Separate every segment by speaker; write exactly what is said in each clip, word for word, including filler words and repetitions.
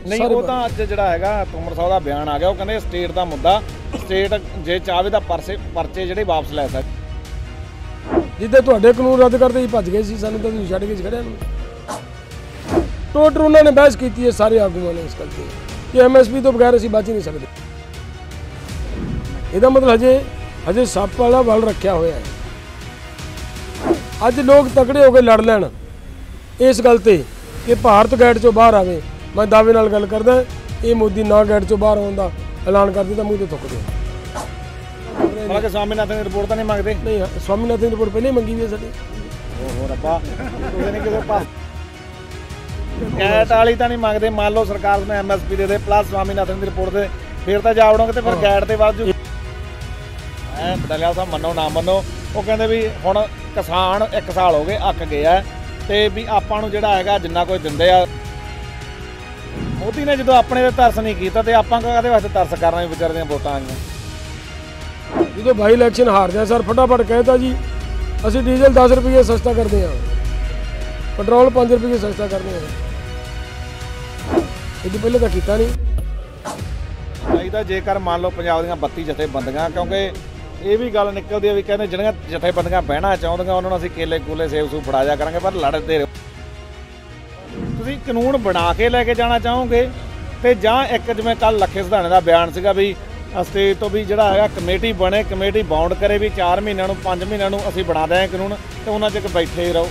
Speaker 1: नहीं वो तो अज जिहड़ा हैगा तोमर साहब का बयान आ गया, वो कहंदे स्टेट का मुद्दा स्टेट जे चाहे तो परसे परचे जिहड़े वापस लै सकदी।
Speaker 2: जिद्दां तुहाडे कानून रद्द करते ही भज गए सी, सानूं तां तुसीं छड्ड के खड़िया नूं। टोटल उन्होंने बहस की है सारे आगुआं ने इस गल ते कि एम एस पी तो बगैर असीं बच ही नहीं सकते। ਇਹਦਾ मतलब हजे हजे सप वाला बल रखा होया है। अज लोग तगड़े हो गए लड़ लैन इस गल ते कि भारत गैट चों बाहर आवे। मैं दावे नाल गल करदा, ये मोदी ना गैट चों बाहर आउण दा ऐलान कर दिता, मूँह ते थुक दे।
Speaker 1: हालांकि स्वामीनाथन की रिपोर्ट तो नहीं मंगते?
Speaker 2: नहीं, स्वामीनाथन की रिपोर्ट पहले ही मंगी हुई है साडी।
Speaker 1: ओहो रब्बा, तुसीं नहीं किसी पास गैट वाली तो नहीं मंगते। मान लो सरकार ने एम एस पी दे दे प्लस स्वामीनाथन की रिपोर्ट दे, फिर तो जा वड़ोगे तो फिर गैट ते वध जू। बडलिया साहब मनो ना मनो, वो कहते भी हुण किसान एक साल हो गए अक गया तो भी आपां नूं जिहड़ा हैगा जिन्ना कोई दिंदे आ। मोदी ने जो अपने ते तरस नहीं किया तो आपां काहदे वास्ते तरस करना? भी विचारे दियां वोटां आईयां
Speaker 2: जो बाई इलैक्शन हारदे सर फटाफट कहता जी असीं डीजल दस रुपये सस्ता करते हैं, पेट्रोल पाँच रुपये सस्ता करते हैं। ये पहले तो किया नहीं
Speaker 1: चाहिए। जेकर मान लो पंजाब दीयां बत्ती जथेबंदियां, क्योंकि ये भी गल निकलती है भी कहते जिहड़ियां जथेबंदियां बहना चाहुंदियां उन्होंने असीं केले कूले सेब सूब फड़ा जा करांगे, पर लड़ते रहो। तुसीं कानून बना के लैके जाना चाहोगे तो जां एक जिवें कल लखे सिधाणे का बयान सीगा भी स्टेट तो भी जिहड़ा हैगा कमेटी बने, कमेटी बाउंड करे भी चार महीनों नूं पाँच महीनों नूं असीं बना दें कानून तो उन्हां चक बैठे ही रहो।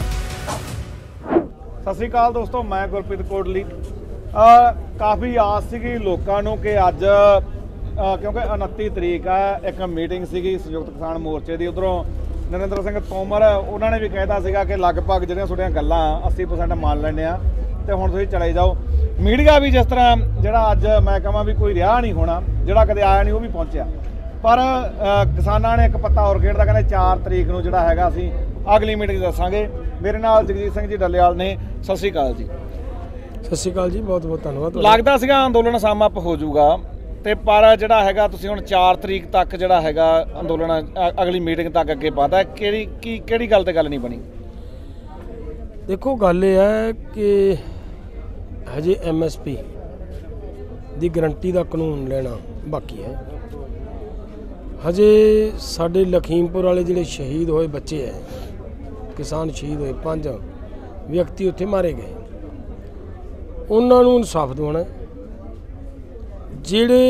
Speaker 1: सत श्री अकाल दोस्तों, मैं गुरप्रीत कोटली। काफ़ी आस सी लोगों को कि अज क्योंकि उनती तरीक है एक मीटिंग सी संयुक्त किसान मोर्चे की, उधरों नरेंद्र सिंह तोमर उन्होंने भी कहता सीगा कि लगभग जिहड़ियां तुहाडीआं गल्लां अस्सी परसेंट मान लैंदे आ तो हुण तुसीं चले जाओ। मीडिया भी जिस तरह जिहड़ा अज मैं कहां भी कोई रिहा नहीं होना, जिहड़ा कदे आया नहीं वो भी पहुंचिया, पर किसानां ने एक पत्ता होर खेडदा, कहंदे चार तरीक नूं जिहड़ा हैगा असीं अगली मीटिंग दस्सांगे। मेरे नाल जगजीत सिंह जी डल्लेवाल ने। सत श्री अकाल जी।
Speaker 2: सत श्री अकाल जी, बहुत बहुत धन्यवाद।
Speaker 1: लगदा सीगा अंदोलन सम अप हो जाऊगा तो पर जिहड़ा हैगा तुसीं हुण चार तरीक तक जिहड़ा हैगा अंदोलन अगली मीटिंग तक अगे पाता है, किहड़ी की किहड़ी गल ते गल नहीं बनी?
Speaker 2: देखो गल यह है कि हजे एम एस पी की गारंटी का कानून लेना बाकी है। हजे साडे लखीमपुर वाले जिहड़े शहीद होए बच्चे है, किसान शहीद होए, पांच व्यक्ति उत्थे मारे गए, उन्होंने इंसाफ दिवाना। जिहड़े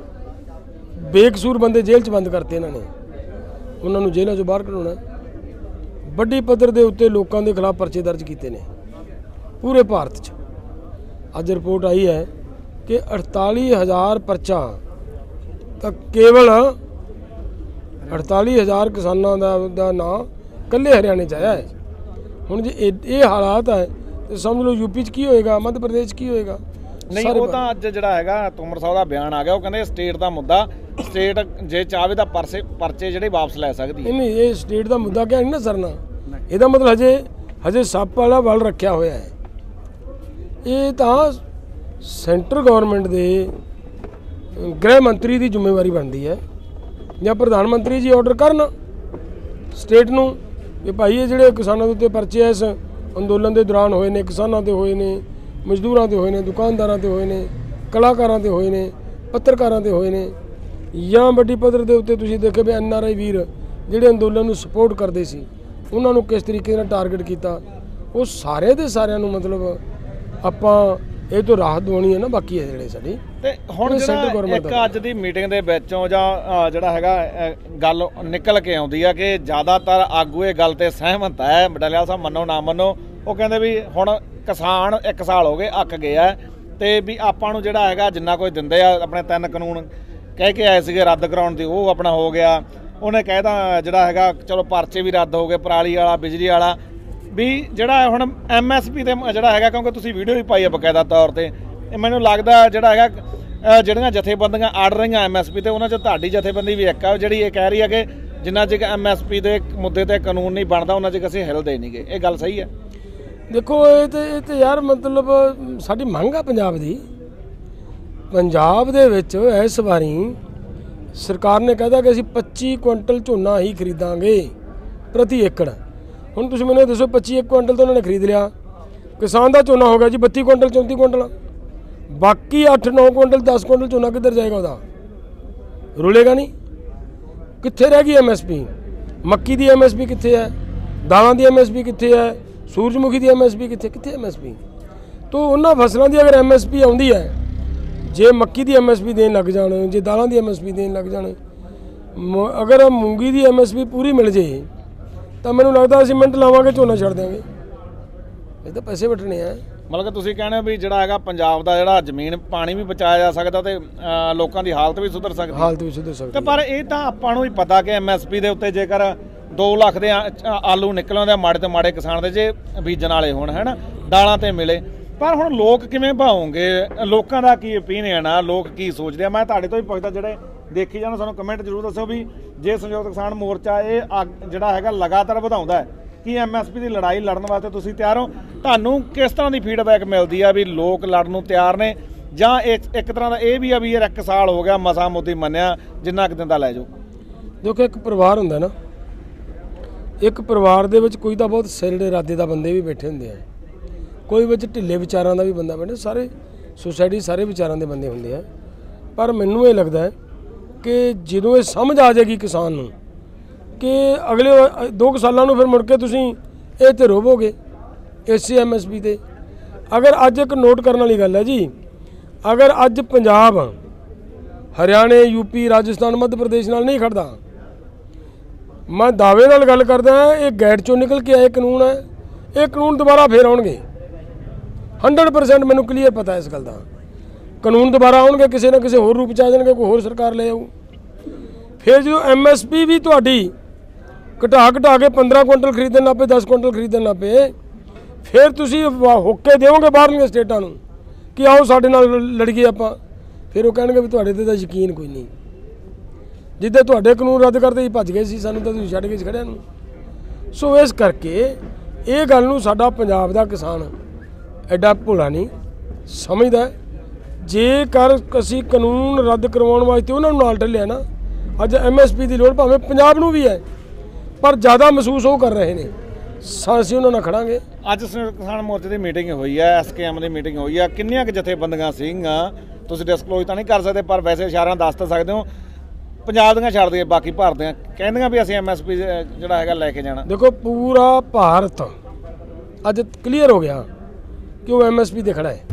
Speaker 2: बेकसूर बंदे जेल च बंद करते इन्होंने, उन्होंने जेलों चों बाहर कढाउणा। वड्डी पद्धर दे उत्ते लोकां दे खिलाफ परचे दर्ज किए ने पूरे भारत च। अज रिपोर्ट आई है कि अड़ताली हज़ार परचा तो केवल अड़ताली हज़ार किसानों का नाम कल्ले हरियाणे च आया है। हुण जे ये हालात है तो समझ लो यूपी च की होएगा, मध्य प्रदेश की होएगा?
Speaker 1: नहीं वो तो अज जिहड़ा हैगा तोमर साहब का बयान आ गया, वो कहंदे स्टेट का मुद्दा स्टेट जे चाहे तो परसे परचे जिहड़े वापस लै सकदी है।
Speaker 2: नहीं, ये स्टेट का मुद्दा क्या नहीं ना सरना। ਇਹਦਾ मतलब हजे हजे सप वाला बल रखा होया है। ये तो सेंटर गवर्नमेंट के गृह मंत्री की जिम्मेवारी बनती है या प्रधानमंत्री जी ऑर्डर करन स्टेट नूं कि भाई ये जिहड़े किसानों के उत्ते परचे इस अंदोलन के दौरान होए ने, किसानों के होए ने, मजदूरों के होए ने, दुकानदारों के होए ने, कलाकारां के होए ने, पत्रकारां के होए ने, या वड्डी पद्धर के उत्ते तुसीं देखो भी एन आर आई वीर जिहड़े अंदोलन नूं सपोर्ट करते सी उन्होंने किस तरीके नाल टारगेट किया, वो सारे दे सारिਆਂ ਨੂੰ मतलब ਆਪਾਂ ਇਹ ਤੋਂ ਰਾਹਤ ਦਵਾਉਣੀ ਹੈ ਨਾ। ਬਾਕੀ ਹੈ ਜਿਹੜੇ ਸਾਡੀ
Speaker 1: ਤੇ ਹੁਣ ਜਿਹੜਾ ਇੱਕ ਅੱਜ ਦੀ ਮੀਟਿੰਗ ਦੇ ਵਿੱਚੋਂ ਜਾਂ ਜਿਹੜਾ ਹੈਗਾ ਗੱਲ ਨਿਕਲ ਕੇ ਆਉਂਦੀ ਆ ਕਿ ਜ਼ਿਆਦਾਤਰ ਆਗੂ ਇਹ ਗੱਲ ਤੇ ਸਹਿਮਤ ਹੈ, ਬਡਲਿਆ ਸਾਹਿਬ ਮੰਨੋ ਨਾ ਮੰਨੋ, ਉਹ ਕਹਿੰਦੇ ਵੀ ਹੁਣ ਕਿਸਾਨ ਇੱਕ ਸਾਲ ਹੋ ਗਏ ਅੱਕ ਗਏ ਆ ਤੇ ਵੀ ਆਪਾਂ ਨੂੰ ਜਿਹੜਾ ਹੈਗਾ ਜਿੰਨਾ ਕੋਈ ਦਿੰਦੇ ਆ ਆਪਣੇ ਤਿੰਨ ਕਾਨੂੰਨ ਕਹਿ ਕੇ ਆਏ ਸੀਗੇ ਰੱਦ ਕਰਾਉਣ ਦੀ, ਉਹ ਆਪਣਾ ਹੋ ਗਿਆ। ਉਹਨੇ ਕਹਿਦਾ ਜਿਹੜਾ ਹੈਗਾ ਚਲੋ ਪਰਚੇ ਵੀ ਰੱਦ ਹੋ ਗਏ, ਪਰਾਲੀ ਵਾਲਾ, ਬਿਜਲੀ ਵਾਲਾ ਵੀ ਜਿਹੜਾ ਹੁਣ ਐਮ ਐਸ ਪੀ ਤੇ ਜਿਹੜਾ ਹੈਗਾ, ਕਿਉਂਕਿ ਤੁਸੀਂ ਵੀਡੀਓ ਵੀ ਪਾਈ ਹੈ ਬਕਾਇਦਾ ਤੌਰ ਤੇ, ਮੈਨੂੰ ਲੱਗਦਾ ਜਿਹੜਾ ਹੈਗਾ ਜਿਹੜੀਆਂ ਜਥੇਬੰਦੀਆਂ ਅੜ ਰਹੀਆਂ ਐਮ ਐਸ ਪੀ ਤੇ ਉਹਨਾਂ 'ਚ ਤੁਹਾਡੀ ਜਥੇਬੰਦੀ ਵੀ ਇੱਕ ਆ ਜਿਹੜੀ ਇਹ ਕਹਿ ਰਹੀ ਹੈ ਕਿ ਜਿੰਨਾ ਚਿਰ ਐਮ ਐਸ ਪੀ ਦੇ ਮੁੱਦੇ ਤੇ ਕਾਨੂੰਨ ਨਹੀਂ ਬਣਦਾ ਉਹਨਾਂ ਚਿਰ ਅਸੀਂ ਹਿਲਦੇ ਨਹੀਂ ਗੇ। ਇਹ ਗੱਲ ਸਹੀ ਹੈ?
Speaker 2: ਦੇਖੋ ਇਹ ਤੇ ਇਹ ਤੇ ਯਾਰ ਮਤਲਬ ਸਾਡੀ ਮੰਗ ਆ ਪੰਜਾਬ ਦੀ। ਪੰਜਾਬ ਦੇ ਵਿੱਚ ਇਸ ਵਾਰੀ सरकार ने कहता कि असीं पच्ची कुंटल झोना ही खरीदांगे प्रति एकड़। हुण तुसीं मैनूं दसो पच्ची एक कुंटल तो उन्होंने खरीद लिया, किसान का झोना हो गया जी बत्ती कुंटल चौंती कुंटल। बाकी अठ नौ कुंटल दस कुंटल झोना किधर जाएगा, वह रुलेगा नहीं। कित्थे रह गई एम एस पी, मक्की की एम एस पी कित्थे है, दालों की एम एस पी कित्थे है, सूरजमुखी की एम एस पी कित्थे कित्थे एम एस पी। तो उन्होंने फसलों की अगर एम एस पी आती है, जे मक्की की एम एस पी देन लग जाए, जे दालों की एम एस पी देन लग जाए, अगर मूंगी की एम एस पी पूरी मिल जाए तो मैनूं लगदा असीं मिंट लावांगे झोना छड्ड देंगे। ये तो पैसे वटने हैं।
Speaker 1: मतलब कि ਤੁਸੀਂ ਕਹਿੰਦੇ ਹੋ ਵੀ ਜਿਹੜਾ ਹੈਗਾ ਪੰਜਾਬ ਦਾ ਜਿਹੜਾ ਜ਼ਮੀਨ ਪਾਣੀ ਵੀ ਬਚਾਇਆ ਜਾ ਸਕਦਾ ਤੇ ਲੋਕਾਂ ਦੀ ਹਾਲਤ ਵੀ ਸੁਧਰ ਸਕਦੀ,
Speaker 2: ਹਾਲਤ ਵੀ ਸੁਧਰ ਸਕਦੀ।
Speaker 1: ਤੇ ਪਰ ਇਹ ਤਾਂ ਆਪਾਂ ਨੂੰ ਹੀ ਪਤਾ ਕਿ ਐਮ ਐਸ ਪੀ ਦੇ ਉੱਤੇ ਜੇਕਰ ਦੋ ਲੱਖ ਦੇ ਆਲੂ ਨਿਕਲ ਆਉਂਦੇ ਮਾੜੇ ਤੋਂ ਮਾੜੇ ਕਿਸਾਨ ਦੇ ਜੇ ਬੀਜਣ ਵਾਲੇ ਹੋਣ, ਹੈ ਨਾ, ਦਾਲਾਂ ਤੇ ਮਿਲੇ, ਪਰ ਹੁਣ ਲੋਕ ਕਿਵੇਂ ਭਾਉਂਗੇ, ਲੋਕਾਂ ਦਾ ਕੀ ਓਪੀਨੀਅਨ ਆ, ਲੋਕ ਕੀ ਸੋਚਦੇ ਆ। ਮੈਂ ਤੁਹਾਡੇ ਤੋਂ ਹੀ ਪੁੱਛਦਾ, ਜਿਹੜੇ ਦੇਖੀ ਜਾਣ ਸਾਨੂੰ ਕਮੈਂਟ ਜ਼ਰੂਰ ਦੱਸਿਓ ਵੀ ਜੇ ਸੰਯੁਕਤ ਕਿਸਾਨ ਮੋਰਚਾ ਇਹ ਜਿਹੜਾ ਹੈਗਾ ਲਗਾਤਾਰ ਵਧਾਉਂਦਾ ਹੈ ਕਿ ਐਮ ਐਸ ਪੀ ਦੀ ਲੜਾਈ ਲੜਨ ਵਾਸਤੇ ਤੁਸੀਂ ਤਿਆਰ ਹੋ, ਤੁਹਾਨੂੰ ਕਿਸ ਤਰ੍ਹਾਂ ਦੀ ਫੀਡਬੈਕ ਮਿਲਦੀ ਆ ਵੀ ਲੋਕ ਲੜਨ ਨੂੰ ਤਿਆਰ ਨੇ, ਜਾਂ ਇੱਕ ਇੱਕ ਤਰ੍ਹਾਂ ਦਾ ਇਹ ਵੀ ਆ ਵੀ ਯਾਰ ਇੱਕ ਸਾਲ ਹੋ ਗਿਆ ਮਸਾ ਮੁੱਦੀ ਮੰਨਿਆ ਜਿੰਨਾ ਕੁ ਦਿੰਦਾ ਲੈ ਜਾਓ।
Speaker 2: ਦੇਖੋ ਇੱਕ ਪਰਿਵਾਰ ਹੁੰਦਾ ਨਾ, ਇੱਕ ਪਰਿਵਾਰ ਦੇ ਵਿੱਚ ਕੋਈ ਤਾਂ ਬਹੁਤ ਸਿਰੜੇ ਇਰਾਦੇ ਦਾ ਬੰਦੇ ਵੀ ਬੈਠੇ ਹੁੰਦੇ ਆ, ਕੋਈ ਵਿੱਚ ਢਿੱਲੇ ਵਿਚਾਰਾਂ ਦਾ ਵੀ ਬੰਦਾ ਬੈਠਾ, ਸਾਰੇ ਸੋਸਾਇਟੀ ਸਾਰੇ ਵਿਚਾਰਾਂ ਦੇ ਬੰਦੇ ਹੁੰਦੇ ਆ। ਪਰ ਮੈਨੂੰ ਇਹ ਲੱਗਦਾ ਹੈ ਕਿ ਜਦੋਂ ਇਹ ਸਮਝ ਆ ਜਾਏਗੀ ਕਿਸਾਨ ਨੂੰ कि अगले दो सालों में फिर मुड़ के तुसीं ये तो रोवोगे इस एम एस पी ते। अगर अज एक नोट करने वाली गल है जी, अगर अज पंजाब हरियाणे यूपी राजस्थान मध्य प्रदेश नाल नहीं खड़दा, मैं दावे नाल गल करदा हां ये गैट चों निकल के आए कानून है, ये कानून दोबारा फिर आउणगे हंड्रेड परसेंट मैनूं क्लीयर पता है इस गल दा। कानून दोबारा आउणगे, किसी ना किसी होर रूप च आ जाणगे, कोई होर सरकार ले आऊ। फिर जो एम एस पी भी तुहाडी घटा घटा के पंद्रह कुंटल खरीदन लग पे, दस कुंटल खरीदन लग पे, फिर तुसी हुक्के देवोगे बाहरलियां स्टेटां नूं कि आओ साडे नाल लड़ीए आपां, फिर वो कहणगे भी तुहाडे ते तां यकीन कोई नहीं, जिद्दे तुहाडे कानून रद्द करते ही भज गए सी, सानूं तां तुसीं छड्ड के खड़िਆਂ नूं। सो इस करके ये गल नूं साडा पंजाब दा किसान एडा भोला नहीं समझदा। जेकर असीं कानून रद्द करवाउण वास्ते उन्हां नूं नाल ढलिया ना, अज एम एस पी की लोड़ भावें पंजाब नूं भी है, पर ज़्यादा महसूस वो कर रहे हैं, ਅਸੀਂ ਉਹਨਾਂ ਨਾਲ ਖੜਾਂਗੇ। ਅੱਜ
Speaker 1: ਸੰਯੁਕਤ ਕਿਸਾਨ ਮੋਰਚੇ ਦੀ ਮੀਟਿੰਗ ਹੋਈ ਹੈ, ਐਸ ਕੇ ਐਮ ਦੀ ਮੀਟਿੰਗ ਹੋਈ ਹੈ, ਕਿੰਨੀਆਂ ਕੁ ਜਥੇਬੰਦੀਆਂ ਸੀਗੀਆਂ ਤੁਸੀਂ ਡਿਸਕਲੋਜ਼ ਤਾਂ ਨਹੀਂ ਕਰ ਸਕਦੇ, ਪਰ ਵੈਸੇ ਇਸ਼ਾਰਾ ਦੱਸ ਤਾਂ ਸਕਦੇ ਹੋ। ਪੰਜਾਬ ਦੀਆਂ ਛੱਡ ਦਈਏ, ਬਾਕੀ ਭਾਰਤ ਦੀਆਂ ਕਹਿੰਦੀਆਂ ਵੀ ਅਸੀਂ ਐਮ ਐਸ ਪੀ ਜਿਹੜਾ ਹੈਗਾ ਲੈ ਕੇ ਜਾਣਾ।
Speaker 2: ਦੇਖੋ ਪੂਰਾ ਭਾਰਤ ਅੱਜ ਕਲੀਅਰ ਹੋ ਗਿਆ ਕਿ ਉਹ ਐਮ ਐਸ ਪੀ ਤੇ ਖੜਾ ਹੈ।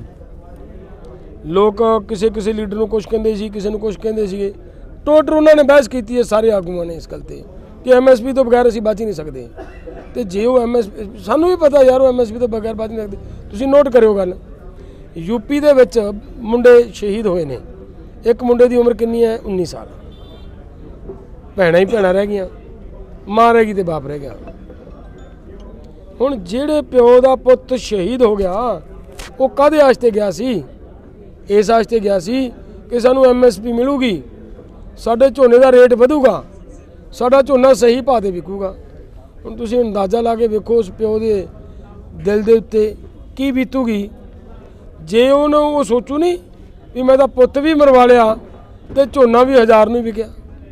Speaker 2: ਲੋਕ ਕਿਸੇ ਕਿਸੇ ਲੀਡਰ ਨੂੰ ਕੁਛ ਕਹਿੰਦੇ ਸੀ, ਕਿਸੇ ਨੂੰ ਕੁਛ ਕਹਿੰਦੇ ਸੀਗੇ, ਟੋਟਲ ਉਹਨਾਂ ਨੇ ਬਹਿਸ ਕੀਤੀ ਹੈ ਸਾਰੇ ਆਗੂਆਂ ਨੇ ਇਸ ਗੱਲ ਤੇ कि एम एस पी तो बगैर असीं बच ही नहीं सकते। तो जे वो एम एस सानू भी पता यार वो एम एस पी तो बगैर बच नहीं सकते। तुसीं नोट करियो गल, यूपी दे विच मुंडे शहीद होए ने, एक मुंडे की उम्र कितनी है उन्नीस साल, भैणां ही भैणां रह गईयां, मां रह गई तो बाप रह गया। हुण जिहड़े प्यो दा पुत्त शहीद हो गया वो काहदे वास्ते गया सी, इस वास्ते गया सी कि सानू एम एस पी मिलूगी, साडे झोने दा रेट वधूगा, साडा झोना सही भाव ते विकूगा। हुण तुसीं अंदाज़ा ला के वेखो उस प्यो दे दिल दे उत्ते की बीतूगी जे उहनूं वो सोचू नहीं भी मैं तां पुत्त भी मरवा लिया ते झोना भी हज़ार नूं विकिया।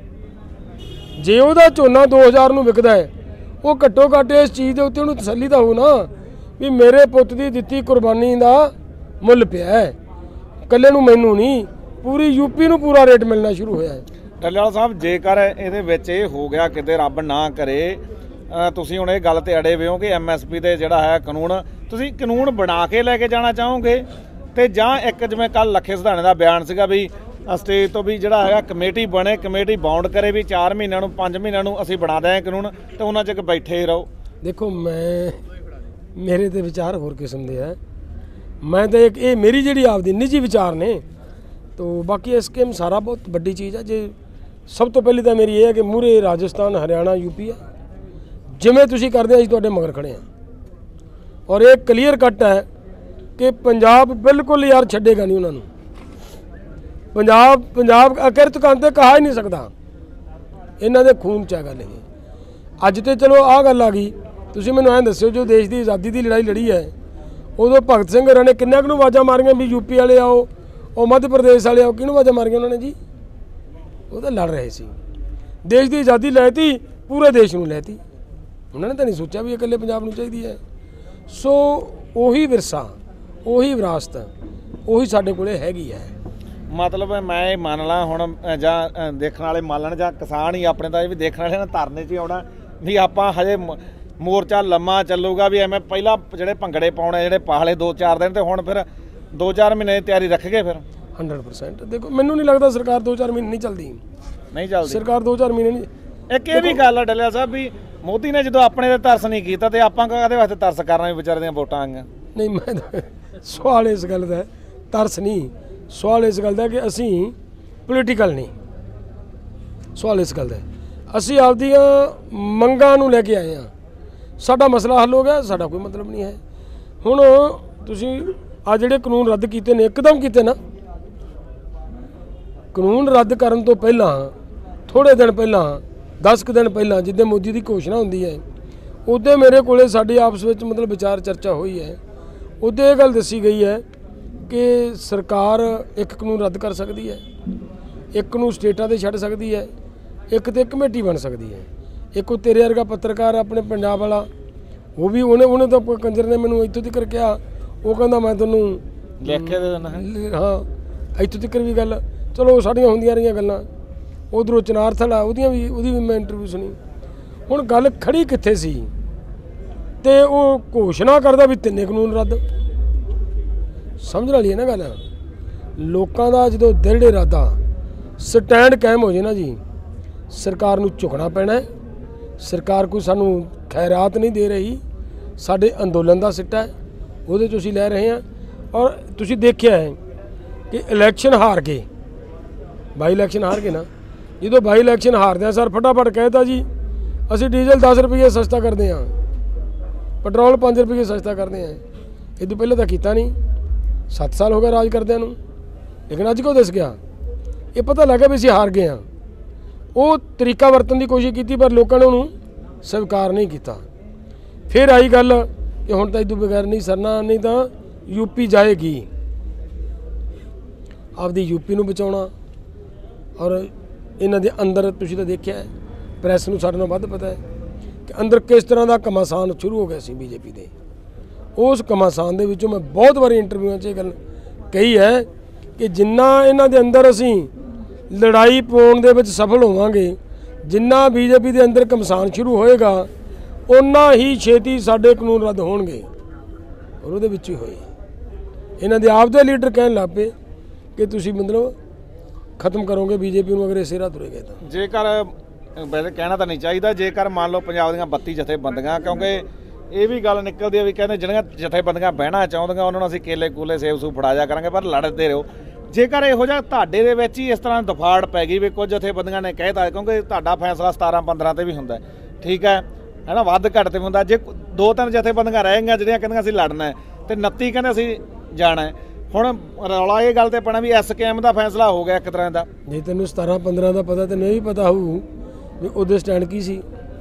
Speaker 2: जे उहदा झोना दो हज़ार नूं विकदा है, वो घट्टो घट्ट इस चीज़ दे उत्ते उहनूं तसल्ली तां हो ना भी मेरे पुत्त दी दित्ती कुर्बानी दा मुੱਲ पिया है, कल्ले नूं मैनूं नहीं पूरी यूपी नूं पूरा रेट मिलना शुरू होया है।
Speaker 1: ਟੱਲੇਵਾਲ ਸਾਹਿਬ ਜੇਕਰ ਇਹਦੇ ਵਿੱਚ ਇਹ ਹੋ ਗਿਆ ਕਿਤੇ ਰੱਬ ਨਾ ਕਰੇ, ਤੁਸੀਂ ਹੁਣ ਇਹ ਗੱਲ ਤੇ ਅੜੇ ਹੋਏ ਹੋ ਕਿ ਐਮ ਐਸ ਪੀ ਦੇ ਜਿਹੜਾ ਹੈ ਕਾਨੂੰਨ ਤੁਸੀਂ ਕਾਨੂੰਨ ਬਣਾ ਕੇ ਲੈ ਕੇ ਜਾਣਾ ਚਾਹੋਗੇ, ਤੇ ਜਾਂ ਇੱਕ ਜਿਵੇਂ ਕੱਲ ਲੱਖੇ ਸਿਧਾਣੇ ਦਾ ਬਿਆਨ ਸੀਗਾ ਵੀ ਸਟੇਜ ਤੋਂ ਵੀ ਜਿਹੜਾ ਹੈਗਾ ਕਮੇਟੀ ਬਣੇ, ਕਮੇਟੀ ਬਾਉਂਡ ਕਰੇ ਵੀ ਚਾਰ ਮਹੀਨਿਆਂ ਨੂੰ ਪੰਜ ਮਹੀਨਿਆਂ ਨੂੰ ਅਸੀਂ ਬਣਾ ਦਿਆਂ ਕਾਨੂੰਨ ਤੇ ਉਹਨਾਂ ਚਿਰ ਬੈਠੇ ਹੀ ਰਹੋ।
Speaker 2: देखो मैं मेरे तो विचार होर किस्म के है, मैं तो एक ये मेरी जी आपकी निजी विचार ने, तो बाकी इस गेम सारा बहुत बड़ी चीज़ है। जे सब तो पहली तो मेरी ये है कि मूहरे राजस्थान हरियाणा यूपी है, जिमें तुसीं करदे असीं तुहाडे मगर खड़े हैं, और एक क्लीयर कट है कि पंजाब बिल्कुल यार छड्डेगा नहीं उन्होंने। पंजाब पंजाब अकिरत कांते कहा ही नहीं सकता, इन्हां दे खून च गल है। अज तो चलो आ गल आ गई, तुसीं मैनूं ऐं दस्सिओ जो देश की आज़ादी की लड़ाई लड़ी है उदों भगत सिंह होरां ने किन्ने कुं आवाज़ां मारियां भी यूपी वाले आओ, और मध्य प्रदेश वाले आओ, किहनूं आवाज़ां मारियां उन्होंने जी? वो तो लड़ रहे सी, देश की आज़ादी लैती, पूरे देश नूं लैती, उन्होंने तो नहीं सोचा भी इकल्ले पंजाब नूं चाहीदी है। सो उही विरसा उही विरासत ਉਹੀ ਸਾਡੇ ਕੋਲੇ ਹੈਗੀ ਹੈ।
Speaker 1: ਮਤਲਬ ਮੈਂ ਇਹ ਮੰਨ ਲਾ ਹੁਣ ਅ, ਜਾਂ ਅ, ਦੇਖਣ ਵਾਲੇ ਮੰਨ ਲੈਣ ਜਾਂ ਕਿਸਾਨ ਹੀ ਆਪਣੇ ਤਾਂ ਇਹ ਵੀ ਦੇਖਣ ਵਾਲੇ ਨੇ ਧਰਨੇ 'ਚ ਹੀ ਆਉਣਾ ਵੀ ਆਪਾਂ ਹਜੇ ਮ- ਮੋਰਚਾ ਲੰਮਾ ਚੱਲੂਗਾ ਵੀ ਐਵੇਂ ਪਹਿਲਾਂ ਜਿਹੜੇ ਭੰਗੜੇ ਪਾਉਣੇ ਜਿਹੜੇ ਪਾਲੇ ਦੋ ਚਾਰ ਦਿਨ ਤੇ ਹੁਣ ਫਿਰ ਦੋ ਚਾਰ ਮਹੀਨੇ ਦੀ ਤਿਆਰੀ ਰੱਖ ਗਏ ਫਿਰ
Speaker 2: ਹੰਡਰਡ ਪਰਸੈਂਟ ਦੇਖੋ ਮੈਨੂੰ ਨਹੀਂ ਲੱਗਦਾ ਸਰਕਾਰ ਦੋ ਚਾਰ ਮਹੀਨੇ ਨਹੀਂ ਚੱਲਦੀ।
Speaker 1: ਨਹੀਂ ਚੱਲਦੀ
Speaker 2: ਸਰਕਾਰ ਦੋ ਚਾਰ ਮਹੀਨੇ ਨਹੀਂ।
Speaker 1: ਇੱਕ ਇਹ ਵੀ ਗੱਲ ਆ ਡੱਲਿਆ ਸਾਹਿਬ ਵੀ ਮੋਦੀ ਨੇ ਜਦੋਂ ਆਪਣੇ ਤੇ ਤਰਸ ਨਹੀਂ ਕੀਤਾ ਤੇ ਆਪਾਂ ਕਾਹਦੇ ਵਾਸਤੇ ਤਰਸ ਕਰਨਾ ਵੀ ਵਿਚਾਰੇ ਦੀਆਂ ਵੋਟਾਂ ਆਈਆਂ।
Speaker 2: ਨਹੀਂ ਮੈਂ ਤਾਂ- ਸਵਾਲ ਇਸ ਗੱਲ ਦਾ ਹੈ, ਤਰਸ ਨਹੀਂ, ਸਵਾਲ ਇਸ ਗੱਲ ਦਾ ਕਿ ਅਸੀਂ ਪੋਲੀਟੀਕਲ ਨਹੀਂ। ਸਵਾਲ ਇਸ ਗੱਲ ਦਾ ਹੈ, ਅਸੀਂ ਆਪਦੀਆਂ ਮੰਗਾਂ ਨੂੰ ਲੈ ਕੇ ਆਏ ਹਾਂ। ਸਾਡਾ ਮਸਲਾ ਹੱਲ ਹੋ ਗਿਆ, ਸਾਡਾ ਕੋਈ ਮਤਲਬ ਨਹੀਂ ਹੈ। ਹੁਣ ਤੁਸੀਂ ਆ ਜਿਹੜੇ ਕਾਨੂੰਨ ਰੱਦ ਕੀਤੇ ਨੇ ਇੱਕਦਮ ਕੀਤੇ ਨਾ, ਕਾਨੂੰਨ ਰੱਦ ਕਰਨ ਤੋਂ ਪਹਿਲਾਂ ਥੋੜੇ ਦਿਨ ਪਹਿਲਾਂ ਦਸ ਕੁ ਦਿਨ ਪਹਿਲਾਂ ਜਿੱਦਾਂ ਮੋਦੀ ਦੀ ਘੋਸ਼ਣਾ ਹੁੰਦੀ ਹੈ ਉਦੋਂ ਮੇਰੇ ਕੋਲੇ ਸਾਡੀ ਆਪਸ ਵਿੱਚ ਮਤਲਬ ਵਿਚਾਰ ਚਰਚਾ ਹੋਈ ਹੈ। ਉਦੋਂ ਇਹ ਗੱਲ ਦੱਸੀ ਗਈ ਹੈ ਕਿ ਸਰਕਾਰ ਇੱਕ ਕਾਨੂੰਨ ਰੱਦ ਕਰ ਸਕਦੀ ਹੈ, ਇੱਕ ਨੂੰ ਸਟੇਟਾਂ ਤੇ ਛੱਡ ਸਕਦੀ ਹੈ, ਇੱਕ ਤੇ ਕਮੇਟੀ ਬਣ ਸਕਦੀ ਹੈ। ਇੱਕ ਉਹ ਤੇਰੇ ਵਰਗਾ ਪੱਤਰਕਾਰ ਆਪਣੇ ਪੰਜਾਬ ਵਾਲਾ ਉਹ ਵੀ ਉਹਨੇ ਉਹਨੇ ਤਾਂ ਕੰਜਰ ਨੇ ਮੈਨੂੰ ਇੱਥੋਂ ਤੱਕ ਕਿਹਾ, ਉਹ ਕਹਿੰਦਾ ਮੈਂ ਤੁਹਾਨੂੰ
Speaker 1: ਲਿਖ ਕੇ ਦੇ ਦੇਣਾ ਹੈ।
Speaker 2: ਹਾਂ ਇੱਥੋਂ ਤੱਕ ਵੀ ਗੱਲ ਚਲੋ ਸਾਡੀਆਂ ਹੁੰਦੀਆਂ ਰਹੀਆਂ ਗੱਲਾਂ। ਉਧਰੋਂ ਚਨਾਰ ਥੜਾ ਉਹਦੀਆਂ ਵੀ ਉਹਦੀ ਵੀ ਮੈਂ ਇੰਟਰਵਿਊ ਸੁਣੀ। ਹੁਣ ਗੱਲ ਖੜੀ ਕਿੱਥੇ ਸੀ ਤੇ ਉਹ ਘੋਸ਼ਣਾ ਕਰਦਾ ਵੀ ਤਿੰਨੇ ਕਾਨੂੰਨ ਰੱਦ। ਸਮਝ ਵਾਲੀ ਹੈ ਨਾ ਗੱਲ। ਲੋਕਾਂ ਦਾ ਜਦੋਂ ਦ੍ਰਿੜ ਇਰਾਦਾ ਸਟੈਂਡ ਕਾਇਮ ਹੋ ਜੇ ਨਾ ਜੀ, ਸਰਕਾਰ ਨੂੰ ਝੁਕਣਾ ਪੈਣਾ ਹੈ। ਸਰਕਾਰ ਕੋਈ ਸਾਨੂੰ ਖੈਰਾਤ ਨਹੀਂ ਦੇ ਰਹੀ, ਸਾਡੇ ਅੰਦੋਲਨ ਦਾ ਸਿੱਟਾ ਹੈ, ਉਹਦੇ 'ਚ ਅਸੀਂ ਲੈ ਰਹੇ ਹਾਂ। ਔਰ ਤੁਸੀਂ ਦੇਖਿਆ ਹੈ ਕਿ ਇਲੈਕਸ਼ਨ ਹਾਰ ਗਏ, ਬਾਈ ਇਲੈਕਸ਼ਨ ਹਾਰ ਗਏ ਨਾ, ਜਦੋਂ ਬਾਈ ਇਲੈਕਸ਼ਨ ਹਾਰਦੇ ਆ ਸਰ ਫਟਾਫਟ ਕਹਿਤਾ ਜੀ ਅਸੀਂ ਡੀਜ਼ਲ ਦਸ ਰੁਪਏ ਸਸਤਾ ਕਰਦੇ ਹਾਂ, ਪੈਟਰੋਲ ਪੰਜ ਰੁਪਏ ਸਸਤਾ ਕਰਦੇ ਹਾਂ। ਇਹ ਤੋਂ ਪਹਿਲਾਂ ਤਾਂ ਕੀਤਾ ਨਹੀਂ, ਸੱਤ ਸਾਲ ਹੋ ਗਏ ਰਾਜ ਕਰਦਿਆਂ ਨੂੰ, ਲੇਕਿਨ ਅੱਜ ਕਿਉਂ ਦਿਸ ਗਿਆ? ਇਹ ਪਤਾ ਲੱਗਾ ਵੀ ਅਸੀਂ ਹਾਰ ਗਏ ਹਾਂ। ਉਹ ਤਰੀਕਾ ਵਰਤਣ ਦੀ ਕੋਸ਼ਿਸ਼ ਕੀਤੀ ਪਰ ਲੋਕਾਂ ਨੇ ਉਹਨੂੰ ਸਵੀਕਾਰ ਨਹੀਂ ਕੀਤਾ। ਫਿਰ ਆਈ ਗੱਲ ਕਿ ਹੁਣ ਤਾਂ ਇਹ ਤੋਂ ਬਗੈਰ ਨਹੀਂ ਸਰਨਾ, ਨਹੀਂ ਤਾਂ ਯੂਪੀ ਜਾਏਗੀ। ਆਪਦੀ ਯੂਪੀ ਨੂੰ ਬਚਾਉਣਾ। ਔਰ ਇਹਨਾਂ ਦੇ ਅੰਦਰ ਤੁਸੀਂ ਤਾਂ ਦੇਖਿਆ ਹੈ, ਪ੍ਰੈਸ ਨੂੰ ਸਾਡੇ ਨਾਲੋਂ ਵੱਧ ਪਤਾ ਹੈ ਕਿ ਅੰਦਰ ਕਿਸ ਤਰ੍ਹਾਂ ਦਾ ਘਮਾਸਾਨ ਸ਼ੁਰੂ ਹੋ ਗਿਆ ਸੀ ਬੀਜੇਪੀ ਦੇ। ਉਸ ਘਮਾਸਾਨ ਦੇ ਵਿੱਚੋਂ ਮੈਂ ਬਹੁਤ ਵਾਰੀ ਇੰਟਰਵਿਊਆਂ 'ਚ ਇਹ ਗੱਲ ਕਹੀ ਹੈ ਕਿ ਜਿੰਨਾ ਇਹਨਾਂ ਦੇ ਅੰਦਰ ਅਸੀਂ ਲੜਾਈ ਪਾਉਣ ਦੇ ਵਿੱਚ ਸਫਲ ਹੋਵਾਂਗੇ, ਜਿੰਨਾ ਬੀਜੇਪੀ ਦੇ ਅੰਦਰ ਘਮਸਾਨ ਸ਼ੁਰੂ ਹੋਏਗਾ, ਓਨਾ ਹੀ ਛੇਤੀ ਸਾਡੇ ਕਾਨੂੰਨ ਰੱਦ ਹੋਣਗੇ। ਔਰ ਉਹਦੇ ਵਿੱਚ ਹੀ ਹੋਏ। ਇਹਨਾਂ ਦੇ ਆਪ ਦੇ ਲੀਡਰ ਕਹਿਣ ਲੱਗ ਪਏ ਕਿ ਤੁਸੀਂ ਮਤਲਬ ਖਤਮ ਕਰੋਗੇ ਬੀਜੇਪੀ ਨੂੰ ਅਗਰ ਇਸੇ ਰਾਹ ਤੁਰੇਗੇ ਤਾਂ।
Speaker 1: ਜੇਕਰ ਵੈਸੇ ਕਹਿਣਾ ਤਾਂ ਨਹੀਂ ਚਾਹੀਦਾ, ਜੇਕਰ ਮੰਨ ਲਓ ਪੰਜਾਬ ਦੀਆਂ ਬੱਤੀ ਜਥੇਬੰਦੀਆਂ, ਕਿਉਂਕਿ ਇਹ ਵੀ ਗੱਲ ਨਿਕਲਦੀ ਹੈ ਵੀ ਕਹਿੰਦੇ ਜਿਹੜੀਆਂ ਜਥੇਬੰਦੀਆਂ ਬਹਿਣਾ ਚਾਹੁੰਦੀਆਂ ਉਹਨਾਂ ਨੂੰ ਅਸੀਂ ਕੇਲੇ ਕੂਲੇ ਸੇਬ ਸੂਬ ਫੜਾ ਜਾ ਕਰਾਂਗੇ, ਪਰ ਲੜਦੇ ਰਹੋ। ਜੇਕਰ ਇਹੋ ਜਿਹਾ ਤੁਹਾਡੇ ਦੇ ਵਿੱਚ ਹੀ ਇਸ ਤਰ੍ਹਾਂ ਦਫਾੜ ਪੈ ਗਈ ਵੀ ਕੁਝ ਜਥੇਬੰਦੀਆਂ ਨੇ ਕਹਿਤਾ, ਕਿਉਂਕਿ ਤੁਹਾਡਾ ਫੈਸਲਾ ਸਤਾਰਾਂ ਪੰਦਰਾਂ ਤੇ ਵੀ ਹੁੰਦਾ, ਠੀਕ ਹੈ ਹੈ ਨਾ, ਵੱਧ ਘੱਟ ਤੇ ਵੀ ਹੁੰਦਾ। ਜੇ ਦੋ ਤਿੰਨ ਜਥੇਬੰਦੀਆਂ ਰਹਿ ਗਈਆਂ ਜਿਹੜੀਆਂ ਕਹਿੰਦੀਆਂ ਅਸੀਂ ਲੜਨਾ ਹੈ ਤੇ ਉਨੱਤੀ ਕਹਿੰਦੇ ਅਸੀਂ ਜਾਣਾ ਹੈ, ਹੁਣ ਰੌਲਾ ਇਹ ਗੱਲ ਤੇ ਪੈਣਾ ਵੀ ਐਸ ਕੇ ਐਮ ਦਾ ਫੈਸਲਾ ਹੋ ਗਿਆ ਇੱਕ ਤਰ੍ਹਾਂ ਦਾ।
Speaker 2: ਜੇ ਤੈਨੂੰ ਸਤਾਰਾਂ ਪੰਦਰਾਂ ਦਾ ਪਤਾ ਤੈਨੂੰ ਇਹ ਵੀ ਪਤਾ ਹੋਊ ਵੀ ਉਹਦੇ ਸਟੈਂਡ ਕੀ ਸੀ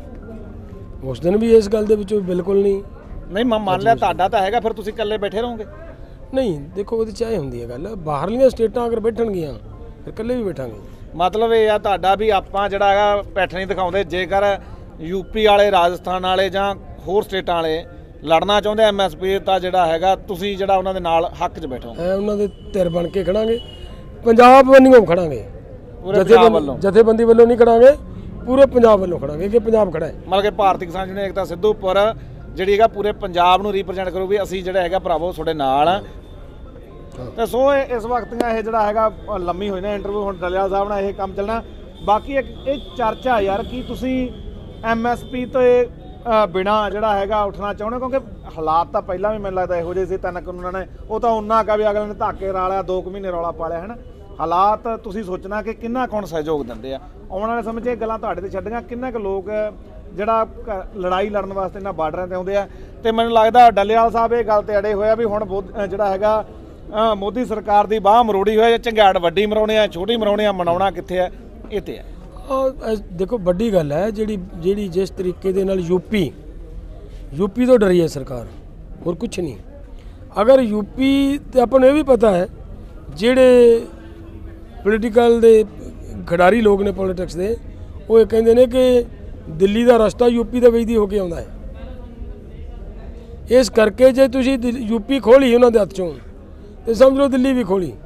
Speaker 2: ਉਸ ਦਿਨ ਵੀ। ਇਸ ਗੱਲ ਦੇ ਵਿੱਚੋਂ ਬਿਲਕੁਲ ਨਹੀਂ।
Speaker 1: ਨਹੀਂ ਮੈਂ ਮੰਨ ਲਿਆ ਤੁਹਾਡਾ ਤਾਂ ਹੈਗਾ, ਫਿਰ ਤੁਸੀਂ ਇਕੱਲੇ ਬੈਠੇ ਰਹੋਗੇ?
Speaker 2: ਨਹੀਂ ਦੇਖੋ ਉਹਦੇ 'ਚ ਇਹ ਹੁੰਦੀ ਹੈ ਗੱਲ, ਬਾਹਰਲੀਆਂ ਸਟੇਟਾਂ ਅਗਰ ਬੈਠਣਗੀਆਂ ਫਿਰ ਇਕੱਲੇ ਵੀ ਬੈਠਾਂਗੇ।
Speaker 1: ਮਤਲਬ ਇਹ ਆ ਤੁਹਾਡਾ ਵੀ ਆਪਾਂ ਜਿਹੜਾ ਹੈਗਾ ਪੈਠ ਨਹੀਂ ਦਿਖਾਉਂਦੇ। ਜੇਕਰ ਯੂਪੀ ਵਾਲੇ, ਰਾਜਸਥਾਨ ਵਾਲੇ ਜਾਂ ਹੋਰ ਸਟੇਟਾਂ ਵਾਲੇ ਲੜਨਾ ਚਾਹੁੰਦੇ ਐਮ ਐਸ ਪੀ ਤਾਂ ਜਿਹੜਾ ਹੈਗਾ ਤੁਸੀਂ ਜਿਹੜਾ ਉਹਨਾਂ ਦੇ ਨਾਲ ਹੱਕ 'ਚ ਬੈਠੋ।
Speaker 2: ਐ ਉਹਨਾਂ ਦੇ ਧਿਰ ਬਣ ਕੇ ਖੜਾਂਗੇ, ਪੰਜਾਬ ਵੱਲੋਂ ਖੜਾਂਗੇ, ਜਥੇਬੰਦੀ ਜਥੇਬੰਦੀ ਵੱਲੋਂ ਨਹੀਂ ਖੜਾਂਗੇ, ਪੂਰੇ ਪੰਜਾਬ ਵੱਲੋਂ ਖੜਾਂਗੇ ਕਿ ਪੰਜਾਬ ਖੜਾ ਹੈ।
Speaker 1: ਮਤਲਬ ਕਿ ਭਾਰਤੀ ਕਿਸਾਨ ਯੂਨੀਅਨ ਏਕਤਾ ਸਿੱਧੂਪੁਰ ਜਿਹੜੀ ਹੈਗਾ ਪੂਰੇ ਪੰਜਾਬ ਨੂੰ ਰੀਪ੍ਰੈਜ਼ੈਂਟ ਕਰੂ ਵੀ ਅਸੀਂ ਜਿਹੜਾ ਹੈਗਾ ਭਰਾਵੋ ਤੁਹਾਡੇ ਨਾਲ ਆ। ਤੇ ਸੋ ਇਸ ਵਕਤ ਇਹ ਜਿਹੜਾ ਹੈਗਾ ਲੰਮੀ ਹੋਈ ਨਾ ਇੰਟਰਵਿਊ, ਹੁਣ ਡੱਲੇਵਾਲ ਸਾਹਿਬ ਨਾਲ ਇਹ ਕੰਮ ਚੱਲਣਾ। ਬਾਕੀ ਇੱਕ ਇਹ ਚਰਚਾ ਯਾਰ ਕਿ ਤੁਸੀਂ ਐਮ ਐਸ ਪੀ ਤੇ ਬਿਨਾ ਜਿਹੜਾ ਹੈਗਾ ਉੱਠਣਾ ਚਾਹੁੰਦੇ, ਕਿਉਂਕਿ ਹਾਲਾਤ ਤਾਂ ਪਹਿਲਾਂ ਵੀ ਮੈਨੂੰ ਲੱਗਦਾ ਇਹੋ ਜਿਹੇ ਸੀ। ਤਿੰਨ ਕਾਨੂੰਨਾਂ ਨੇ ਉਹ ਤਾਂ ਉਹਨਾਂ ਕਾ ਵੀ ਅਗਲੇ ਨੇ ਧਾਕੇ ਰਾਲਿਆ, ਦੋ ਕੁ ਮਹੀਨੇ ਰੌਲਾ ਪਾ ਲਿਆ ਹੈ ਨਾ। ਹਾਲਾਤ ਤੁਸੀਂ ਸੋਚਣਾ ਕਿ ਕਿੰਨਾ ਕੌਣ ਸਹਿਯੋਗ ਦਿੰਦੇ ਆ। ਆਉਣ ਵਾਲੇ ਸਮੇਂ 'ਚ ਇਹ ਗੱਲਾਂ ਤੁਹਾਡੇ ਤੇ ਛੱਡੀਆਂ, ਕਿੰਨਾ ਕੁ ਲੋਕ ਜਿਹੜਾ ਲੜਾਈ ਲੜਨ ਵਾਸਤੇ ਇਹਨਾਂ ਬਾਰਡਰਾਂ ਤੇ ਆਉਂਦੇ ਆ। ਤੇ ਮੈਨੂੰ ਲੱਗਦਾ ਡੱਲੇਵਾਲ ਸਾਹਿਬ ਇਹ ਗੱਲ ਤੇ ਅੜੇ ਹੋਇਆ ਵੀ ਹੁਣ ਜਿਹੜਾ ਹੈਗਾ ਮੋਦੀ ਸਰਕਾਰ ਦੀ ਬਾਹ ਮਰੋੜੀ ਹੋਇਆ, ਚੰਗਿਆੜ ਵੱਡੀ ਮਰਾਉਣੇ ਆ, ਛੋਟੀ ਮਰਾਉਣੇ ਆ, ਮਨਾਉਣਾ ਕਿੱਥੇ ਆ? ਇਹ ਤੇ ਹੈ।
Speaker 2: ਦੇਖੋ ਵੱਡੀ ਗੱਲ ਹੈ ਜਿਹੜੀ ਜਿਹੜੀ ਜਿਸ ਤਰੀਕੇ ਦੇ ਨਾਲ ਯੂਪੀ ਯੂਪੀ ਤੋਂ ਡਰੀ ਹੈ ਸਰਕਾਰ, ਹੋਰ ਕੁਛ ਨਹੀਂ। ਅਗਰ ਯੂਪੀ ਤੇ ਆਪਾਂ ਨੂੰ ਇਹ ਵੀ ਪਤਾ ਹੈ ਜਿਹੜੇ ਪੋਲੀਟੀਕਲ ਦੇ ਖਿਡਾਰੀ ਲੋਕ ਨੇ ਪੋਲੀਟਿਕਸ ਦੇ, ਉਹ ਇਹ ਕਹਿੰਦੇ ਨੇ ਕਿ ਦਿੱਲੀ ਦਾ ਰਸਤਾ ਯੂਪੀ ਦੇ ਵਿੱਚ ਦੀ ਹੋ ਕੇ ਆਉਂਦਾ ਹੈ। ਇਸ ਕਰਕੇ ਜੇ ਤੁਸੀਂ ਯੂਪੀ ਖੋਲੀ ਉਹਨਾਂ ਦੇ ਹੱਥ ਚੋਂ ਤੇ ਸਮਝ ਲਓ ਦਿੱਲੀ ਵੀ ਖੋਲੀ।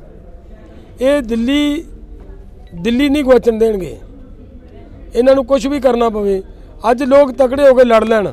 Speaker 2: ਇਹ ਦਿੱਲੀ ਦਿੱਲੀ ਨਹੀਂ ਗਵਾਚਣ ਦੇਣਗੇ, ਇਹਨਾਂ ਨੂੰ ਕੁਝ ਵੀ ਕਰਨਾ ਪਵੇ। ਅੱਜ ਲੋਕ ਤਕੜੇ ਹੋ ਕੇ ਲੜ ਲੈਣ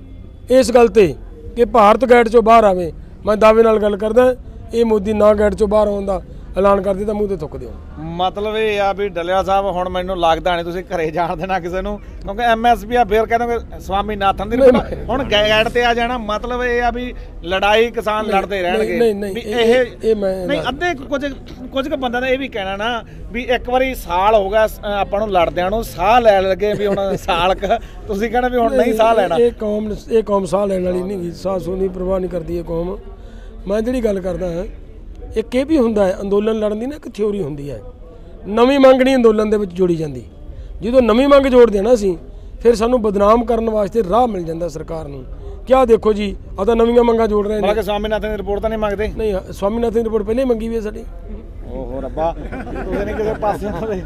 Speaker 2: ਇਸ ਗੱਲ ਤੇ ਕਿ ਭਾਰਤ ਗੈਟ ਚੋਂ ਬਾਹਰ ਆਵੇ। ਮੈਂ ਦਾਅਵੇ ਨਾਲ ਗੱਲ ਕਰਦਾ, ਇਹ ਮੋਦੀ ਨਾ ਗੈਟ ਚੋਂ ਬਾਹਰ ਆਉਣ ਦਾ ਐਲਾਨ ਕਰ ਦਿੱਤਾ, ਮੂੰਹ ਤੇ ਥੁੱਕ ਦਿਓ।
Speaker 1: ਮਤਲਬ ਇਹ ਆ ਵੀ ਡੱਲੇਵਾਲ ਸਾਹਿਬ ਹੁਣ ਮੈਨੂੰ ਲੱਗਦਾ ਨਹੀਂ ਤੁਸੀਂ ਘਰੇ ਜਾਣ ਦੇਣਾ ਕਿਸੇ ਨੂੰ, ਕਿਉਂਕਿ ਐਮਐਸਪੀ ਆ ਫਿਰ ਕਹਿੰਦੇ ਸਵਾਮੀਨਾਥਨ ਦੀ ਹੁਣ ਗੈਟ ਤੇ ਆ ਜਾਣਾ। ਮਤਲਬ ਇਹ ਆ ਵੀ ਲੜਾਈ ਕਿਸਾਨ ਲੜਦੇ ਰਹਿਣਗੇ ਵੀ ਇਹ
Speaker 2: ਇਹ ਮੈਂ
Speaker 1: ਨਹੀਂ। ਅੱਧੇ ਕੁਝ ਕੁਝ ਕੁ ਬੰਦਿਆਂ ਦਾ ਇਹ ਵੀ ਕਹਿਣਾ ਨਾ ਵੀ ਇੱਕ ਵਾਰੀ ਸਾਲ ਹੋ ਗਿਆ ਆਪਾਂ ਨੂੰ ਲੜਦਿਆਂ ਨੂੰ, ਸਾਹ ਲੈ ਲੱਗੇ ਵੀ ਹੁਣ ਸਾਲ ਤੁਸੀਂ ਕਹਿਣਾ ਵੀ ਹੁਣ ਨਹੀਂ ਸਾਹ ਲੈਣਾ।
Speaker 2: ਇਹ ਕੌਮ ਇਹ ਕੌਮ ਸਾਹ ਲੈਣ ਵਾਲੀ ਨਹੀਂ, ਸਾਹ ਸੂ ਨਹੀਂ ਪਰਵਾਹ ਨਹੀਂ ਕਰਦੀ ਇਹ ਕੌਮ। ਮੈਂ ਜਿਹੜੀ ਗੱਲ ਕਰਦਾ ਹਾਂ, ਇੱਕ ਇਹ ਵੀ ਹੁੰਦਾ ਹੈ ਅੰਦੋਲਨ ਲੜਨ ਦੀ ਨਾ ਇੱਕ ਥਿਊਰੀ ਹੁੰਦੀ ਹੈ, ਨਵੀਂ ਮੰਗ ਨਹੀਂ ਅੰਦੋਲਨ ਦੇ ਵਿੱਚ ਜੋੜੀ ਜਾਂਦੀ। ਜਦੋਂ ਨਵੀਂ ਮੰਗ ਜੋੜਦੇ ਨਾ ਅਸੀਂ, ਫਿਰ ਸਾਨੂੰ ਬਦਨਾਮ ਕਰਨ ਵਾਸਤੇ ਰਾਹ ਮਿਲ ਜਾਂਦਾ ਸਰਕਾਰ ਨੂੰ। ਕਿਆ ਦੇਖੋ ਜੀ, ਆ ਤਾਂ ਨਵੀਆਂ ਮੰਗਾਂ ਜੋੜ ਰਹੇ ਨੇ।
Speaker 1: ਮਤਲਬ ਕਿ ਸਵਾਮੀਨਾਥਨ ਦੀ ਰਿਪੋਰਟ ਤਾਂ ਨਹੀਂ ਮੰਗਦੇ?
Speaker 2: ਨਹੀਂ, ਸਵਾਮੀਨਾਥਨ ਦੀ ਰਿਪੋਰਟ ਪਹਿਲਾਂ ਹੀ ਮੰਗੀ ਵੀ ਹੈ ਸਾਡੀ।
Speaker 1: ਓਹੋ ਰੱਬਾ, ਤੁਸੀਂ ਨਹੀਂ ਕਿਸੇ ਪਾਸੇ ਆਉਂਦੇ।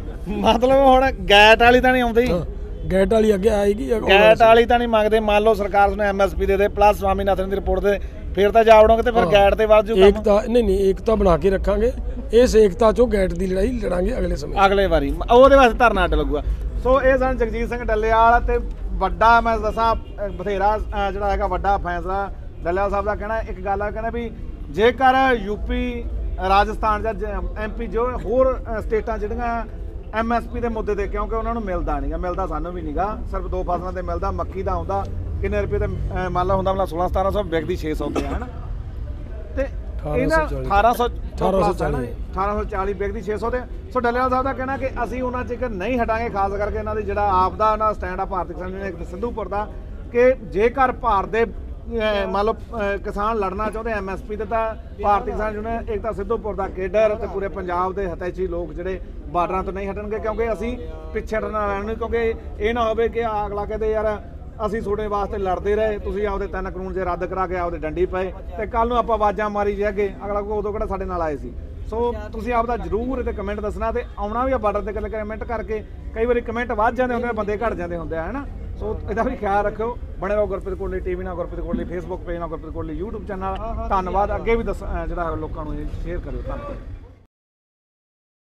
Speaker 1: ਮਤਲਬ ਹੁਣ ਗੈਟ ਵਾਲੀ ਤਾਂ ਨਹੀਂ ਆਉਂਦੀ?
Speaker 2: ਗੈਟ ਵਾਲੀ ਅੱਗੇ ਆਏਗੀ।
Speaker 1: ਗੈਟ ਵਾਲੀ ਤਾਂ ਨਹੀਂ ਮੰਗਦੇ। ਮੰਨ ਲਓ ਸਰਕਾਰ ਨੂੰ ਐਮਐਸਪੀ ਦੇ ਦੇ ਪਲੱਸ ਸਵਾਮੀਨਾਥਨ ਦੀ ਰਿਪੋਰਟ ਦੇ, ਫਿਰ ਤਾਂ ਜਾ ਵੜੋਗੇ ਤੇ ਫਿਰ ਗੈਟ ਤੇ ਵੱਧ ਜੂ ਕੰਮ।
Speaker 2: ਏਕਤਾ ਨਹੀਂ ਨਹੀਂ ਏਕਤਾ ਬਣਾ ਕੇ ਰੱਖਾਂਗੇ। ਇਸ ਏਕਤਾ ਚੋਂ ਗੈਟ ਦੀ ਲੜਾਈ ਲੜਾਂਗੇ ਅਗਲੇ ਸਮੇਂ,
Speaker 1: ਅਗਲੇ ਵਾਰੀ ਉਹਦੇ ਵਾਸਤੇ ਧਰਨਾ ਅੱਡ ਲੱਗੂਗਾ। ਸੋ ਇਹ ਸਨ ਜਗਜੀਤ ਸਿੰਘ ਡੱਲੇਵਾਲ ਤੇ ਵੱਡਾ ਮੈਂ ਦੱਸਾਂ ਬਥੇਰਾ ਜਿਹੜਾ ਹੈਗਾ ਵੱਡਾ ਫੈਸਲਾ ਡੱਲੇਵਾਲ ਸਾਹਿਬ ਦਾ। ਕਹਿਣਾ ਇੱਕ ਗੱਲ ਆ, ਕਹਿੰਦਾ ਵੀ ਜੇਕਰ ਯੂਪੀ ਰਾਜਸਥਾਨ ਜਾਂ ਐਮਪੀ ਜੋ ਹੋਰ ਸਟੇਟਾਂ ਜਿਹੜੀਆਂ ਐਮਐਸਪੀ ਦੇ ਮੁੱਦੇ ਤੇ, ਕਿਉਂਕਿ ਉਹਨਾਂ ਨੂੰ ਮਿਲਦਾ ਨਹੀਂਗਾ, ਮਿਲਦਾ ਸਾਨੂੰ ਵੀ ਨਹੀਂਗਾ, ਸਿਰਫ ਦੋ ਫਸਲਾਂ ਤੇ ਮਿਲਦਾ। ਮੱਕੀ ਦਾ ਆਉਂਦਾ ਕਿੰਨੇ ਰੁਪਏ ਤੇ ਮੰਨ ਲਾ ਹੁੰਦਾ ਮਤਲਬ ਸੋਲਾਂ ਸਤਾਰਾਂ ਸੌ, ਵਿਕਦੀ ਛੇ ਸੌ ਤੇ ਹੈ ਨਾ, ਤੇ ਇਹਨਾਂ ਅਠਾਰਾਂ ਸੌ ਅਠਾਰਾਂ ਸੌ ਚਾਲੀ ਵਿਕਦੀ ਛੇ ਸੌ ਤੇ। ਸੋ ਡੱਲੇਵਾਲ ਸਾਹਿਬ ਦਾ ਕਹਿਣਾ ਕਿ ਅਸੀਂ ਉਹਨਾਂ ਚਿਕਰ ਨਹੀਂ ਹਟਾਂਗੇ, ਖਾਸ ਕਰਕੇ ਇਹਨਾਂ ਦੀ ਜਿਹੜਾ ਆਪ ਦਾ ਉਹਨਾਂ ਸਟੈਂਡ ਆ ਭਾਰਤੀ ਕਿਸਾਨ ਯੂਨੀਅਨ ਸਿੰਧੂਪੁਰ ਦਾ, ਕਿ ਜੇਕਰ ਭਾਰਤ ਦੇ ਮੰਨ ਲਓ ਕਿਸਾਨ ਲੜਨਾ ਚਾਹੁੰਦੇ ਐਮਐਸਪੀ ਤੇ, ਤਾਂ ਭਾਰਤੀ ਕਿਸਾਨ ਯੂਨੀਅਨ ਇੱਕ ਤਾਂ ਸਿੱਧੂਪੁਰ ਦਾ ਕੇਡਰ ਤੇ ਪੂਰੇ ਪੰਜਾਬ ਦੇ ਹਤੈਚੀ ਲੋਕ ਜਿਹੜੇ ਬਾਰਡਰਾਂ ਤੋਂ ਨਹੀਂ ਹਟਣਗੇ, ਕਿਉਂਕਿ ਅਸੀਂ ਪਿੱਛੇ ਹਟਣਾ ਰਹਿਣਾ। ਕਿਉਂਕਿ ਇਹ ਨਾ ਹੋਵੇ ਕਿ ਅਗਲਾ ਕਹਿੰਦੇ ਯਾਰ ਅਸੀਂ ਤੁਹਾਡੇ ਵਾਸਤੇ ਲੜਦੇ ਰਹੇ, ਤੁਸੀਂ ਆਪਦੇ ਤਿੰਨ ਕਾਨੂੰਨ ਜੇ ਰੱਦ ਕਰਾ ਕੇ ਆਪਦੇ ਡੰਡੀ ਪਏ ਤੇ ਕੱਲ ਨੂੰ ਆਪਾਂ ਆਵਾਜ਼ਾਂ ਮਾਰੀ ਜਾਗੇ, ਅਗਲਾ ਕੋ ਉਦੋਂ ਕਿਹੜਾ ਸਾਡੇ ਨਾਲ ਆਏ ਸੀ। ਸੋ ਤੁਸੀਂ ਆਪਦਾ ਜ਼ਰੂਰ ਇਹਦੇ ਕਮੈਂਟ ਦੱਸਣਾ, ਤੇ ਆਉਣਾ ਵੀ ਆ ਬਾਰਡਰ ਤੇ ਗੱਲ ਕਮੈਂਟ ਕਰਕੇ। ਕਈ ਵਾਰੀ ਕਮੈਂਟ ਵੱਧ ਜਾਂਦੇ ਹੁੰਦੇ ਆ, ਬੰਦੇ ਘਟ ਜਾਂਦੇ ਹੁੰਦੇ ਆ, ਹੈ ਨਾ। ਸੋ ਇਹਦਾ ਵੀ ਖਿਆਲ ਰੱਖਿਓ। ਬਣੇ ਰਹੋ ਗੁਰਪ੍ਰੀਤ ਕੋਹਲੀ ਟੀਵੀ ਨਾਲ, ਗੁਰਪ੍ਰੀਤ ਕੋਹਲੀ ਫੇਸਬੁੱਕ ਪੇਜ ਨਾਲ, ਗੁਰਪ੍ਰੀਤ ਕੋਹਲੀ ਯੂਟਿਊਬ ਚੈਨਲ। ਧੰਨਵਾਦ। ਅੱਗੇ ਵੀ ਦੱਸ ਜਿਹੜਾ ਲੋਕਾਂ ਨੂੰ ਸ਼ੇਅਰ ਕਰਿਓ। ਧੰਨਵਾਦ।